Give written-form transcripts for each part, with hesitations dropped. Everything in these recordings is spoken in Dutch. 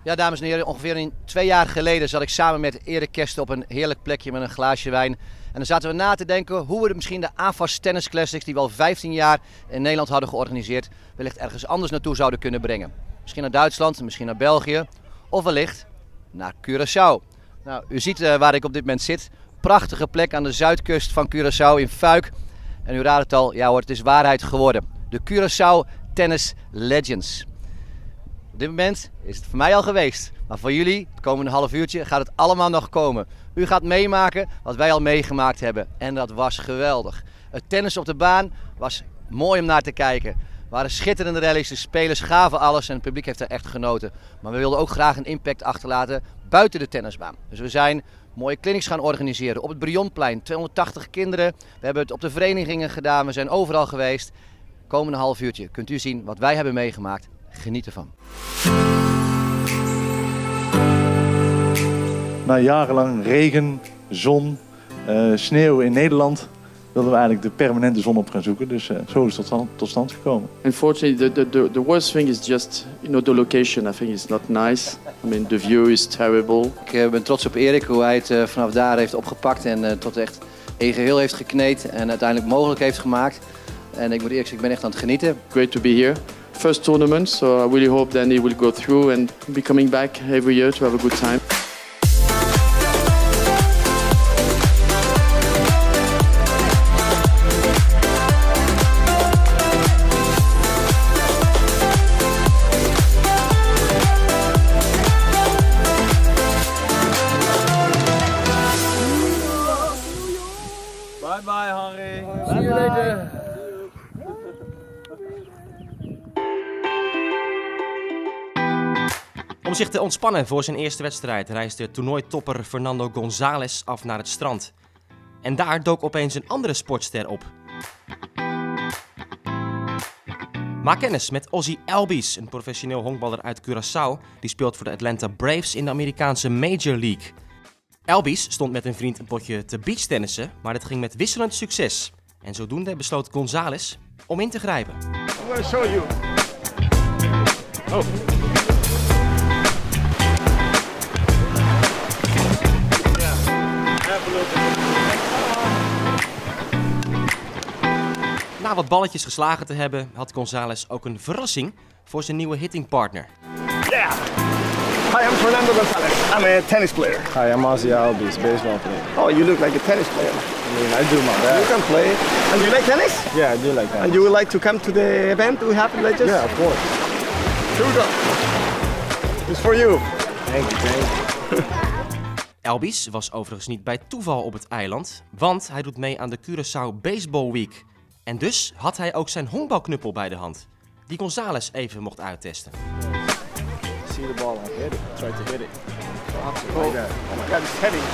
Ja, dames en heren, ongeveer 2 jaar geleden zat ik samen met Erik Kersten op een heerlijk plekje met een glaasje wijn. En dan zaten we na te denken hoe we misschien de AFAS Tennis Classics, die we al 15 jaar in Nederland hadden georganiseerd, wellicht ergens anders naartoe zouden kunnen brengen. Misschien naar Duitsland, misschien naar België of wellicht naar Curaçao. Nou, u ziet waar ik op dit moment zit. Prachtige plek aan de zuidkust van Curaçao in Fuik. En u raadt het al, ja hoor, het is waarheid geworden. De Curaçao Tennis Legends. Op dit moment is het voor mij al geweest, maar voor jullie, het komende half uurtje, gaat het allemaal nog komen. U gaat meemaken wat wij al meegemaakt hebben en dat was geweldig. Het tennis op de baan was mooi om naar te kijken. Er waren schitterende rallies, de spelers gaven alles en het publiek heeft er echt genoten. Maar we wilden ook graag een impact achterlaten buiten de tennisbaan. Dus we zijn mooie clinics gaan organiseren op het Brionplein, 280 kinderen. We hebben het op de verenigingen gedaan, we zijn overal geweest. Komende half uurtje kunt u zien wat wij hebben meegemaakt. Geniet ervan. Na jarenlang regen, zon, sneeuw in Nederland wilden we eigenlijk de permanente zon op gaan zoeken. Dus zo is het tot stand gekomen. Unfortunately, the worst thing is just the location. I think it's not nice. I mean, the view is terrible. Ik ben trots op Erik, hoe hij het vanaf daar heeft opgepakt en tot echt een geheel heeft gekneed en uiteindelijk mogelijk heeft gemaakt. En ik moet eerlijk zeggen, ik ben echt aan het genieten. Great to be here. First tournament, so I really hope that he will go through and be coming back every year to have a good time. Bye bye, Henry. See you later. Om zich te ontspannen voor zijn eerste wedstrijd reist de toernooitopper Fernando González af naar het strand. En daar dook opeens een andere sportster op. Maak kennis met Ozzie Albies, een professioneel honkballer uit Curaçao. Die speelt voor de Atlanta Braves in de Amerikaanse Major League. Albies stond met een vriend een potje te beachtennissen, maar dat ging met wisselend succes. En zodoende besloot González om in te grijpen. I'm going to show you. Oh. Na wat balletjes geslagen te hebben, had González ook een verrassing voor zijn nieuwe hittingpartner. Yeah. Hi, I'm Fernando González. I'm a tennis player. Hi, I'm Ozzie Albies, baseball player. Oh, you look like a tennis player. I mean, I do my best. You can play. And you like tennis? Yeah, I do like tennis. And you would like to come to the event we have in Legends? Yeah, of course. Here we go. It's for you. Thank you. Albies was overigens niet bij toeval op het eiland, want hij doet mee aan de Curaçao Baseball Week. En dus had hij ook zijn honkbalknuppel bij de hand, die González even mocht uittesten. See the ball, I hit it. Try to hit it. Oh my God, it's heavy.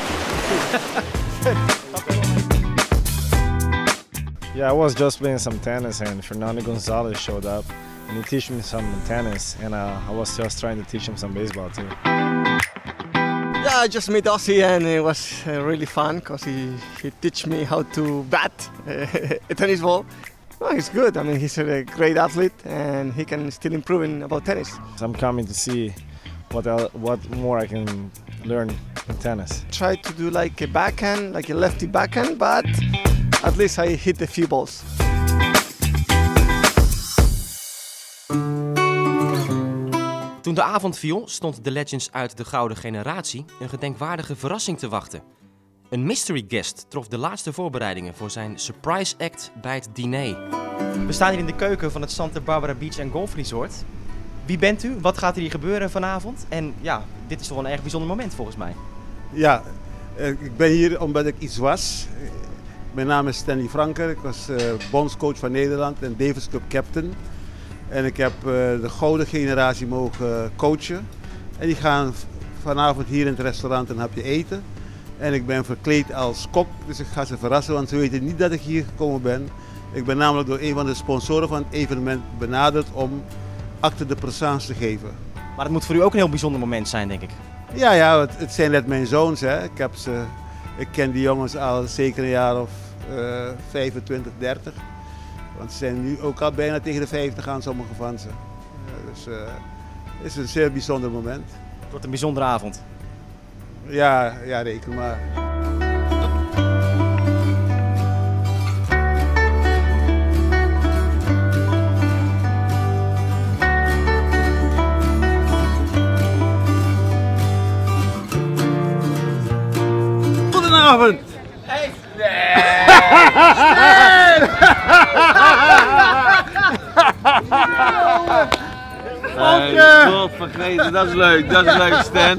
Yeah, I was just playing some tennis and Fernando González showed up and he teach me some tennis and I was just trying to teach him some baseball too. Yeah, I just met Ozzie and it was really fun because he teach me how to bat a tennis ball. Oh, he's good. I mean, he's a great athlete and he can still improve about tennis. So I'm coming to see what more I can learn in tennis. Try to do like a backhand, like a lefty backhand, but at least I hit a few balls. Toen de avond viel, stond de Legends uit de gouden generatie een gedenkwaardige verrassing te wachten. Een mystery guest trof de laatste voorbereidingen voor zijn surprise act bij het diner. We staan hier in de keuken van het Santa Barbara Beach Golf Resort. Wie bent u? Wat gaat er hier gebeuren vanavond? En ja, dit is toch wel een erg bijzonder moment volgens mij. Ja, ik ben hier omdat ik iets was. Mijn naam is Stanley Franker. Ik was bondscoach van Nederland en Davis Cup captain. En ik heb de gouden generatie mogen coachen. En die gaan vanavond hier in het restaurant een hapje eten. En ik ben verkleed als kok, dus ik ga ze verrassen, want ze weten niet dat ik hier gekomen ben. Ik ben namelijk door een van de sponsoren van het evenement benaderd om acte de présence te geven. Maar het moet voor u ook een heel bijzonder moment zijn, denk ik. Ja, het zijn net mijn zoons. Hè. Ik ken die jongens al zeker een jaar of 25, 30. Want ze zijn nu ook al bijna tegen de 50 aan, sommige van ze. Dus het is een zeer bijzonder moment. wordt een bijzondere avond. Ja, reken maar. Goedenavond! God vergeten, dat is leuk, Stan.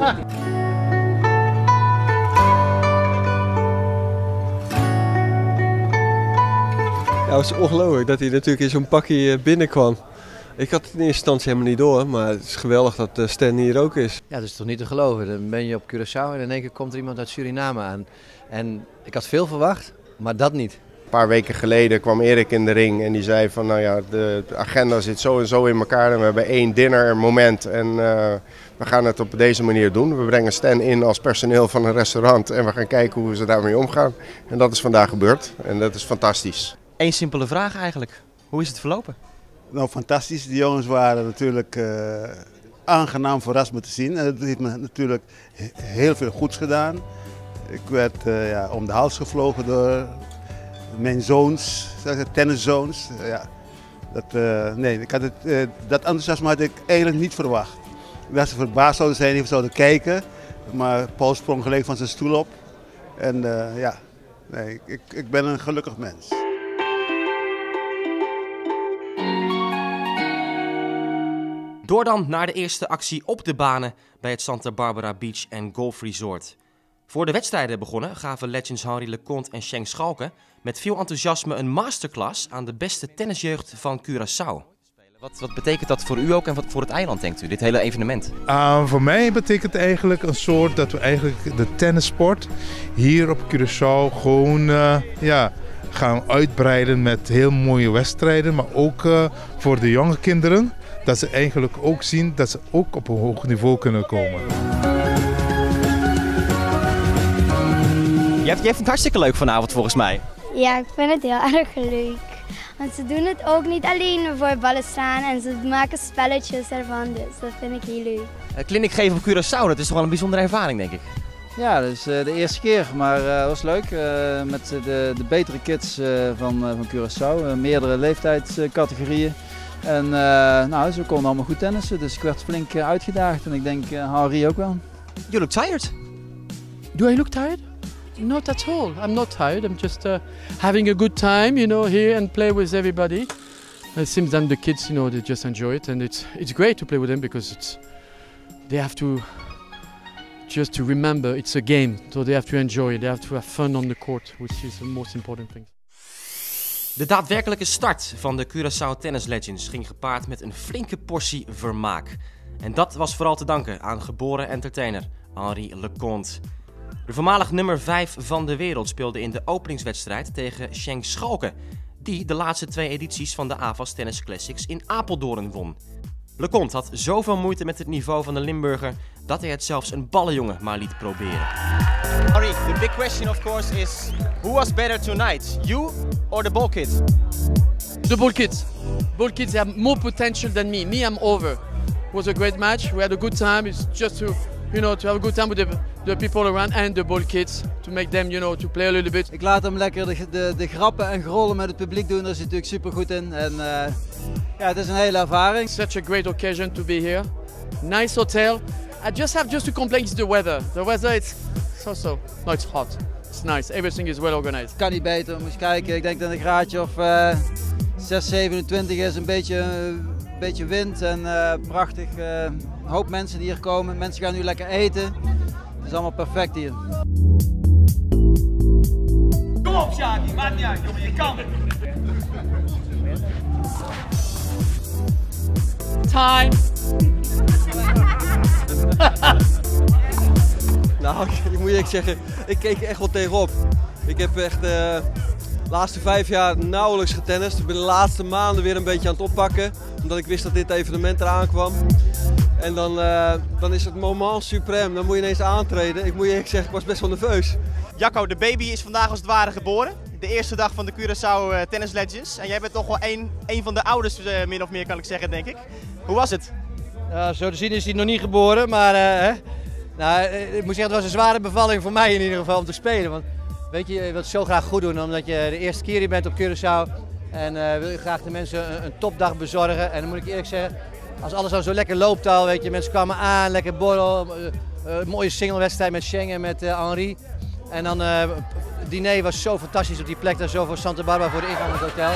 Ja, het is ongelooflijk dat hij natuurlijk in zo'n pakje binnenkwam. Ik had het in eerste instantie helemaal niet door, maar het is geweldig dat Stan hier ook is. Ja, dat is toch niet te geloven. Dan ben je op Curaçao en in één keer komt er iemand uit Suriname aan. En ik had veel verwacht, maar dat niet. Een paar weken geleden kwam Erik in de ring en die zei van nou ja, de agenda zit zo en zo in elkaar en we hebben 1 dinnermoment en we gaan het op deze manier doen. We brengen Stan in als personeel van een restaurant en we gaan kijken hoe ze daarmee omgaan. En dat is vandaag gebeurd en dat is fantastisch. Eén simpele vraag eigenlijk. Hoe is het verlopen? Nou, fantastisch. Die jongens waren natuurlijk aangenaam verrast me te zien. En dat heeft me natuurlijk heel veel goeds gedaan. Ik werd om de hals gevlogen door mijn zoons, tenniszoons. Dat enthousiasme had ik eigenlijk niet verwacht. Dat ze verbaasd zouden zijn, even zouden kijken. Maar Paul sprong gelijk van zijn stoel op. En ik ben een gelukkig mens. Door dan naar de eerste actie op de banen bij het Santa Barbara Beach & Golf Resort. Voor de wedstrijden begonnen gaven legends Henri Leconte en Schenk Schalke met veel enthousiasme een masterclass aan de beste tennisjeugd van Curaçao. Wat betekent dat voor u ook en wat voor het eiland, denkt u, dit hele evenement? Voor mij betekent het eigenlijk een soort dat we eigenlijk de tennissport hier op Curaçao gewoon gaan uitbreiden met heel mooie wedstrijden, maar ook voor de jonge kinderen. Dat ze eigenlijk ook zien dat ze ook op een hoog niveau kunnen komen. Jij vindt het hartstikke leuk vanavond volgens mij. Ja, ik vind het heel erg leuk. Want ze doen het ook niet alleen voor ballen slaan en ze maken spelletjes ervan. Dus dat vind ik heel leuk. Clinic geven op Curaçao, dat is toch wel een bijzondere ervaring, denk ik. Ja, dat is de eerste keer, maar het was leuk met de betere kids van Curaçao. Meerdere leeftijdscategorieën. En ze konden allemaal goed tennissen, dus ik werd flink uitgedaagd en ik denk Henri ook wel. You look tired. Do I look tired? Not at all. I'm not tired. I'm just having a good time, here and play with everybody. It seems that the kids, they just enjoy it, and it's great to play with them because they have to just to remember it's a game, so they have to enjoy it. They have to have fun on the court, which is the most important thing. De daadwerkelijke start van de Curaçao Tennis Legends ging gepaard met een flinke portie vermaak. En dat was vooral te danken aan geboren entertainer Henri Leconte. De voormalig nummer 5 van de wereld speelde in de openingswedstrijd tegen Schenk Schalke, die de laatste 2 edities van de AFAS Tennis Classics in Apeldoorn won. Leconte had zoveel moeite met het niveau van de Limburger dat hij het zelfs een ballenjongen maar liet proberen. Henri, the big question of course is, who was better tonight, you or the ball kids? The ball kids. Ball kids have more potential than me. Me, I'm over. It was a great match. We had a good time. It's just to have a good time with the people around and the ball kids. To make them, to play a little bit. Ik laat hem lekker de grappen en grollen met het publiek doen. Daar is hij natuurlijk super goed in. En het is een hele ervaring. Such a great occasion to be here. Nice hotel. I just have to complain is the weather. The weather, it's so. No, it's hot. It's nice. Everything is well organized. Kan niet beter. Moet je kijken. Ik denk dat een graadje of 6, 27 is. Een beetje wind en prachtig. Een hoop mensen die hier komen. Mensen gaan nu lekker eten. Het is allemaal perfect hier. Kom op, Shaki. Maakt niet uit, jongen. Je kan. Time. Nou, ik moet eerlijk zeggen, ik keek er echt wel tegenop. Ik heb echt de laatste 5 jaar nauwelijks getennist. Ik ben de laatste maanden weer een beetje aan het oppakken, omdat ik wist dat dit evenement eraan kwam. En dan is het moment suprême, dan moet je ineens aantreden. Ik moet eerlijk zeggen, ik was best wel nerveus. Jacco, de baby is vandaag als het ware geboren. De eerste dag van de Curaçao Tennis Legends. En jij bent toch wel een van de ouders, min of meer kan ik zeggen, denk ik. Hoe was het? Ja, zo te zien is hij nog niet geboren, maar nou, ik moet zeggen, het was een zware bevalling voor mij in ieder geval om te spelen. Want weet je, je wilt het zo graag goed doen omdat je de eerste keer hier bent op Curaçao. En wil je graag de mensen een topdag bezorgen. En dan moet ik eerlijk zeggen, als alles al zo lekker loopt al, weet je, mensen kwamen aan, lekker borrel. Mooie singlewedstrijd met Schengen en met Henri. En dan het diner was zo fantastisch op die plek daar zo voor Santa Barbara voor de ingang van het hotel.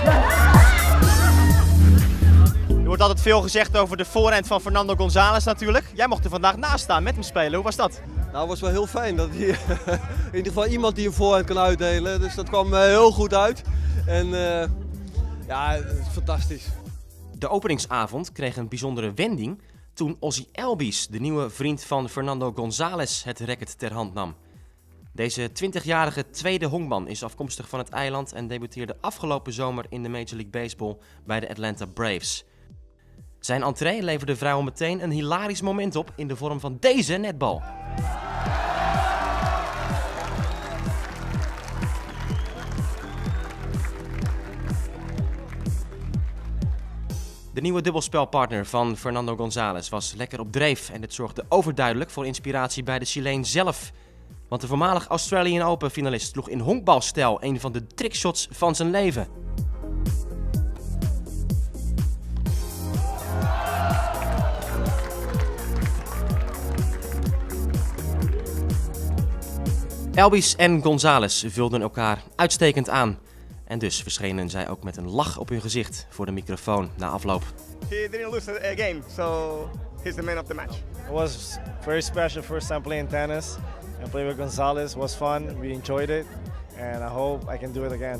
Er wordt altijd veel gezegd over de voorhand van Fernando González natuurlijk. Jij mocht er vandaag naast staan met hem spelen. Hoe was dat? Nou, het was wel heel fijn dat hij in ieder geval iemand die een voorhand kan uitdelen. Dus dat kwam heel goed uit. En ja, het is fantastisch. De openingsavond kreeg een bijzondere wending toen Ozzy Albies, de nieuwe vriend van Fernando González, het racket ter hand nam. Deze 20-jarige tweede honkman is afkomstig van het eiland en debuteerde afgelopen zomer in de Major League Baseball bij de Atlanta Braves. Zijn entree leverde vrijwel meteen een hilarisch moment op in de vorm van deze netbal. De nieuwe dubbelspelpartner van Fernando González was lekker op dreef en dit zorgde overduidelijk voor inspiratie bij de Chileen zelf. Want de voormalig Australian Open finalist sloeg in honkbalstijl een van de trickshots van zijn leven. Albies en González vulden elkaar uitstekend aan. En dus verschenen zij ook met een lach op hun gezicht voor de microfoon na afloop. He didn't lose a game, so he's the man of the match. It was very special first time playing tennis and playing with González was fun. We enjoyed it and I hope I can do it again.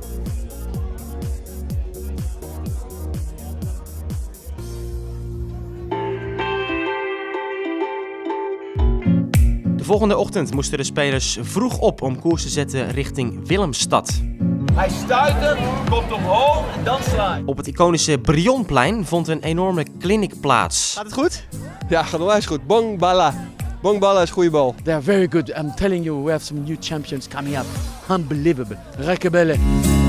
De volgende ochtend moesten de spelers vroeg op om koers te zetten richting Willemstad. Hij stuitert, komt omhoog en dan slaat. Op het iconische Brionplein vond een enorme clinic plaats. Gaat het goed? Ja, gaat onwijs goed. Bong Balla. Bong Balla is goede bal. They are very good. I'm telling you, we have some new champions coming up. Unbelievable. Rekebele.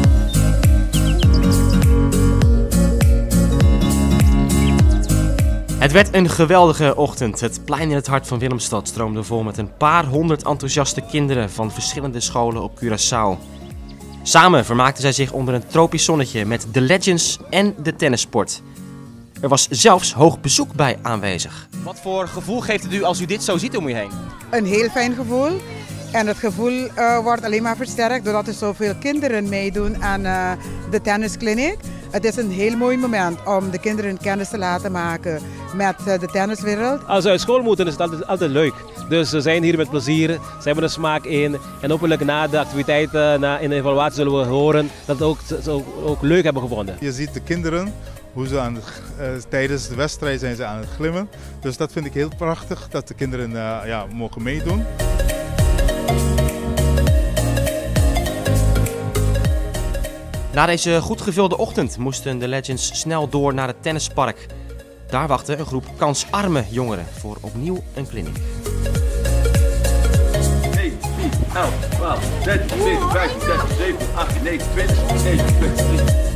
Het werd een geweldige ochtend. Het plein in het hart van Willemstad stroomde vol met een paar honderd enthousiaste kinderen van verschillende scholen op Curaçao. Samen vermaakten zij zich onder een tropisch zonnetje met de Legends en de tennissport. Er was zelfs hoog bezoek bij aanwezig. Wat voor gevoel geeft het u als u dit zo ziet om u heen? Een heel fijn gevoel. En het gevoel wordt alleen maar versterkt doordat er zoveel kinderen meedoen aan de tenniskliniek. Het is een heel mooi moment om de kinderen kennis te laten maken met de tenniswereld. Als ze uit school moeten is het altijd leuk. Dus ze zijn hier met plezier, ze hebben er smaak in. En hopelijk na de activiteiten, in de evaluatie zullen we horen dat ze ook leuk hebben gevonden. Je ziet de kinderen, hoe ze tijdens de wedstrijd zijn ze aan het glimmen. Dus dat vind ik heel prachtig, dat de kinderen mogen meedoen. Na deze goed gevulde ochtend moesten de Legends snel door naar het tennispark. Daar wachtte een groep kansarme jongeren voor opnieuw een kliniek. 1, 4, 11, 12, 13, 14, 15, 16, 17, 18, 19, 20, 21, 22.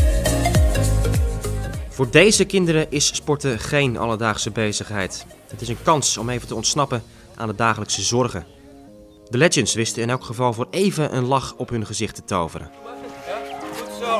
Voor deze kinderen is sporten geen alledaagse bezigheid. Het is een kans om even te ontsnappen aan de dagelijkse zorgen. De Legends wisten in elk geval voor even een lach op hun gezicht te toveren. Goed zo.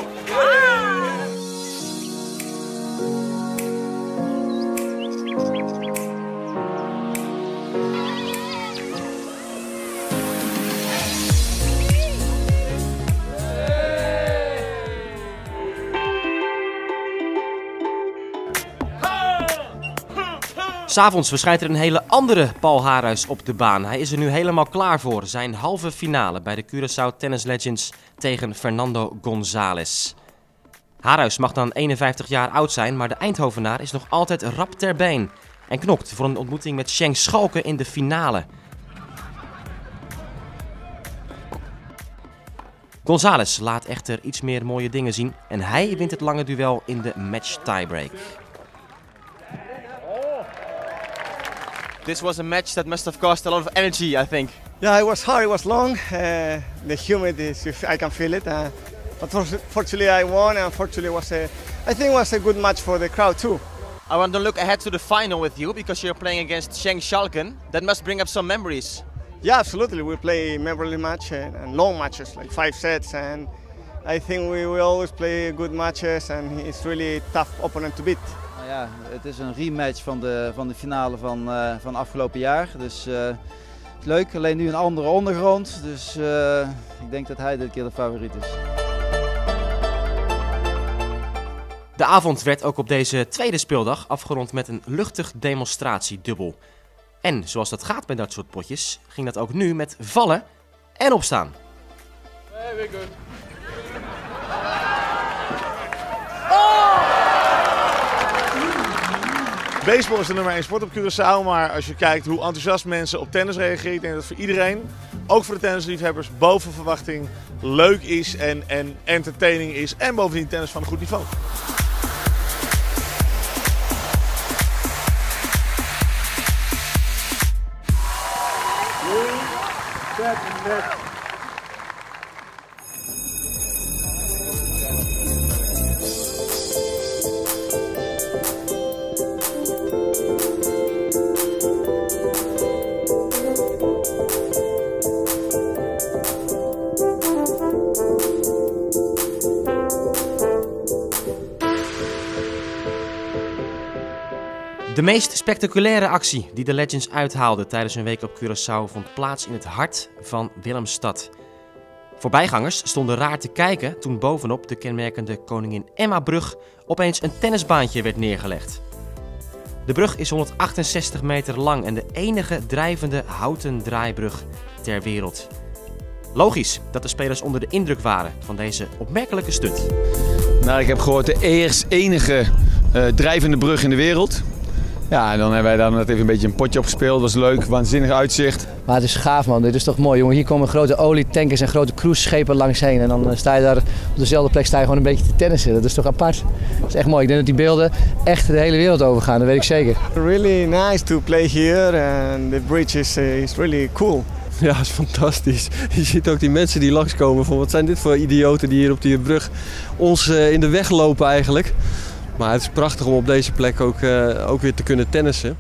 S'avonds verschijnt er een hele andere Paul Haarhuis op de baan. Hij is er nu helemaal klaar voor. Zijn halve finale bij de Curaçao Tennis Legends tegen Fernando González. Haarhuis mag dan 51 jaar oud zijn, maar de Eindhovenaar is nog altijd rap ter been. En knokt voor een ontmoeting met Schenk Schalke in de finale. González laat echter iets meer mooie dingen zien en hij wint het lange duel in de match tiebreak. This was a match that must have cost a lot of energy, I think. Yeah, it was hard, it was long. The humidity, I can feel it. But fortunately I won and fortunately I think it was a good match for the crowd too. I want to look ahead to the final with you because you're playing against Schenk Schalken. That must bring up some memories. Yeah, absolutely. We play memorable matches and long matches, like 5 sets, and I think we will always play good matches, and he's really a tough opponent to beat. Nou ja, het is een rematch van de finale van afgelopen jaar. Dus leuk, alleen nu een andere ondergrond. Dus ik denk dat hij dit keer de favoriet is. De avond werd ook op deze tweede speeldag afgerond met een luchtig demonstratiedubbel. En zoals dat gaat bij dat soort potjes, ging dat ook nu met vallen en opstaan. Very good. Baseball is de nummer 1 sport op Curaçao, maar als je kijkt hoe enthousiast mensen op tennis reageren, ik denk dat het voor iedereen, ook voor de tennisliefhebbers, boven verwachting leuk is en entertaining is en bovendien tennis van een goed niveau. De meest spectaculaire actie die de Legends uithaalden tijdens hun week op Curaçao vond plaats in het hart van Willemstad. Voorbijgangers stonden raar te kijken toen bovenop de kenmerkende Koningin Emma-brug opeens een tennisbaantje werd neergelegd. De brug is 168 meter lang en de enige drijvende houten draaibrug ter wereld. Logisch dat de spelers onder de indruk waren van deze opmerkelijke stunt. Nou, ik heb gehoord de enige drijvende brug in de wereld. Ja, en dan hebben wij daar net even een beetje een potje op gespeeld. Dat was leuk, waanzinnig uitzicht. Maar het is gaaf, man, dit is toch mooi, jongen. Hier komen grote olietankers en grote cruiseschepen langs heen. En dan sta je daar op dezelfde plek gewoon een beetje te tennissen. Dat is toch apart. Dat is echt mooi. Ik denk dat die beelden echt de hele wereld overgaan, dat weet ik zeker. Really nice to play here and the bridge is really cool. Ja, dat is fantastisch. Je ziet ook die mensen die langskomen van wat zijn dit voor idioten die hier op die brug ons in de weg lopen eigenlijk. Maar het is prachtig om op deze plek ook weer te kunnen tennissen.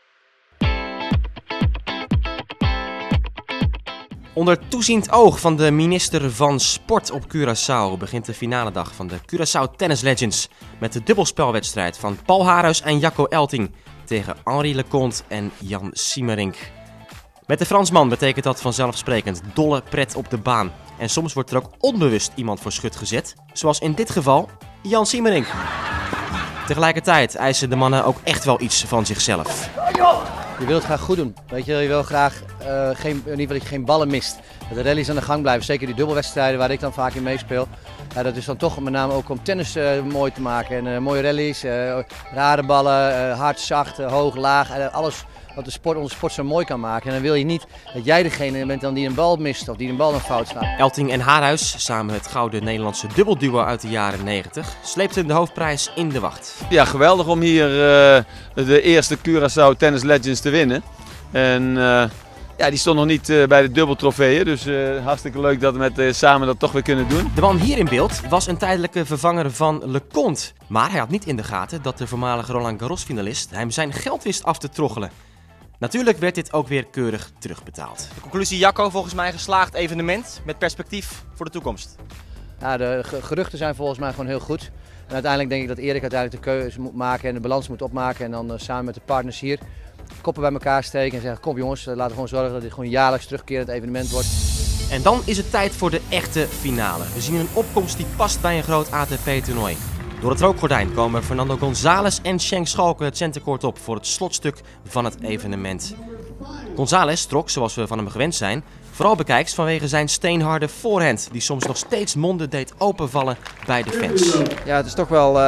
Onder toeziend oog van de minister van Sport op Curaçao begint de finale dag van de Curaçao Tennis Legends met de dubbelspelwedstrijd van Paul Haarhuis en Jacco Elting tegen Henri Leconte en Jan Siemerink. Met de Fransman betekent dat vanzelfsprekend dolle pret op de baan. En soms wordt er ook onbewust iemand voor schut gezet, zoals in dit geval Jan Siemerink. Tegelijkertijd eisen de mannen ook echt wel iets van zichzelf. Je wilt het graag goed doen. Weet je wil graag in ieder geval dat je geen ballen mist. Dat de rallies aan de gang blijven. Zeker die dubbelwedstrijden waar ik dan vaak in meespeel. Dat is dan toch met name ook om tennis mooi te maken. En mooie rallies, rare ballen, hard, zacht, hoog, laag. Alles wat onze sport zo mooi kan maken. En dan wil je niet dat jij degene bent dan die een bal mist of die een bal nog fout slaat. Elting en Haarhuis, samen het gouden Nederlandse dubbelduo uit de jaren 90, sleepten de hoofdprijs in de wacht. Ja, geweldig om hier de eerste Curaçao Tennis Legends te winnen. En ja, die stond nog niet bij de dubbeltrofeeën, dus hartstikke leuk dat we samen dat toch weer kunnen doen. De man hier in beeld was een tijdelijke vervanger van Leconte. Maar hij had niet in de gaten dat de voormalige Roland Garros finalist hem zijn geld wist af te troggelen. Natuurlijk werd dit ook weer keurig terugbetaald. De conclusie, Jacco, volgens mij een geslaagd evenement met perspectief voor de toekomst. Ja, de geruchten zijn volgens mij gewoon heel goed. En uiteindelijk denk ik dat Erik uiteindelijk de keuze moet maken en de balans moet opmaken. En dan samen met de partners hier koppen bij elkaar steken en zeggen, kom jongens, laten we gewoon zorgen dat dit gewoon jaarlijks terugkerend evenement wordt. En dan is het tijd voor de echte finale. We zien een opkomst die past bij een groot ATP-toernooi. Door het rookgordijn komen Fernando González en Schenk Schalken het centercourt op voor het slotstuk van het evenement. González trok, zoals we van hem gewend zijn, vooral bekijks vanwege zijn steenharde voorhand, die soms nog steeds monden deed openvallen bij de fans. Ja, het is toch wel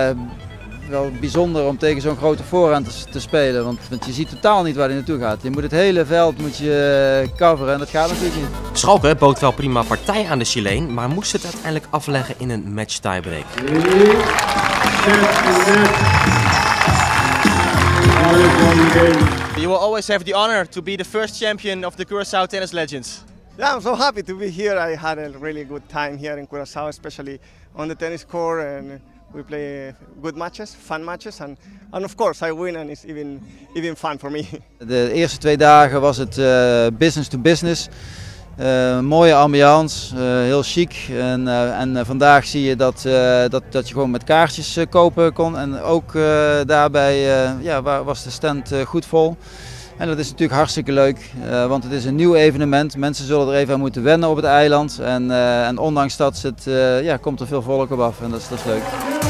bijzonder om tegen zo'n grote voorhand te spelen, want je ziet totaal niet waar hij naartoe gaat. Je moet het hele veld coveren en dat gaat natuurlijk niet. Schalken bood wel prima partij aan de Chileen, maar moest het uiteindelijk afleggen in een match tiebreak. You will always have the honor to be the first champion of the Curaçao Tennis Legends. Yeah, I'm so happy to be here. I had a really good time here in Curaçao, especially on the tennis court, and We play good matches, fun matches, and of course I win, and it's even fun for me. De eerste 2 dagen was het business to business. Mooie ambiance, heel chic. En vandaag zie je dat je gewoon met kaartjes kopen kon. En ook daarbij was de stand goed vol. En dat is natuurlijk hartstikke leuk, want het is een nieuw evenement. Mensen zullen er even aan moeten wennen op het eiland. En ondanks dat komt er veel volk op af en dat is leuk.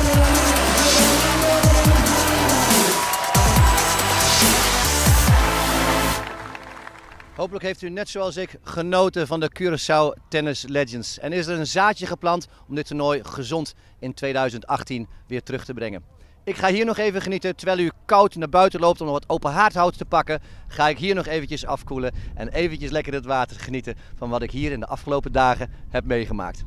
Hopelijk heeft u net zoals ik genoten van de Curaçao Tennis Legends. En is er een zaadje geplant om dit toernooi gezond in 2018 weer terug te brengen. Ik ga hier nog even genieten. Terwijl u koud naar buiten loopt om nog wat open haardhout te pakken, ga ik hier nog eventjes afkoelen en eventjes lekker het water genieten van wat ik hier in de afgelopen dagen heb meegemaakt.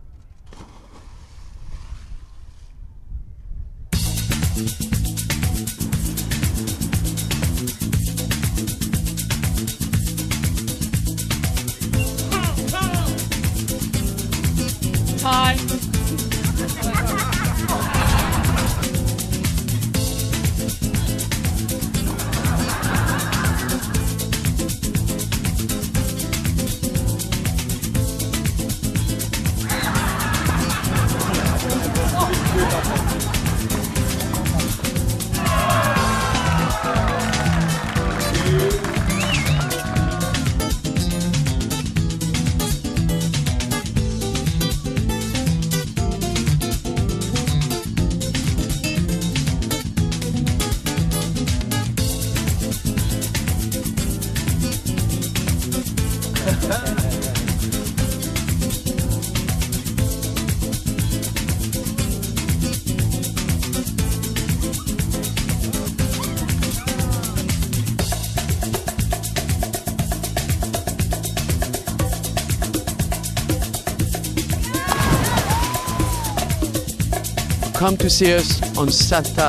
Hi. Come to see us on Santa.